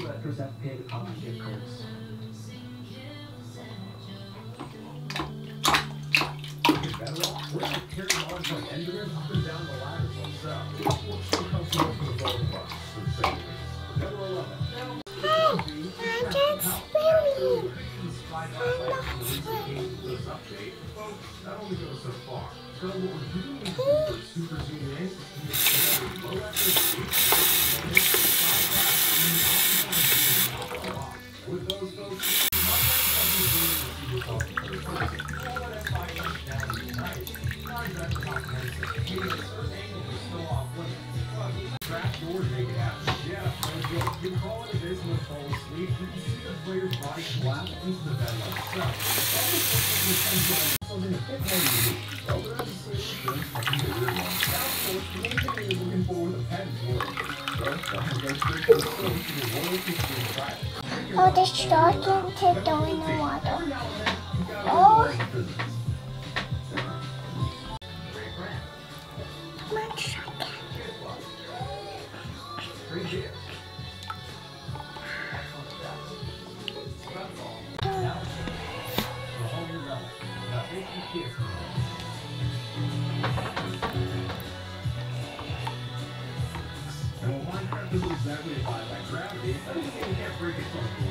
collectors have to pay the common gift cards. You're better off. We're going to carry on from Enderman up and down the ladders themselves. What's so comfortable for the both of us? For the sake of it. Never love it. I'm just swimming. I'm not swimming. This update, folks, that only goes so far. So what we're doing is super zoom in, low accuracy, with those folks, trap doors make it happen. Yeah, you call it a business fall asleep, you can see the player's body collapse into the bed like so. Something a bit more unique. Well, there is a solution, I think a weird one. Now, of course, the main thing you're looking for with a pen is work. So, I'm going to go straight to the source to the royalty free trial. Oh, the shark into throwing the water. Oh. My shark. And while Minecraft is exactly applied by gravity, it doesn't mean you can't break it from the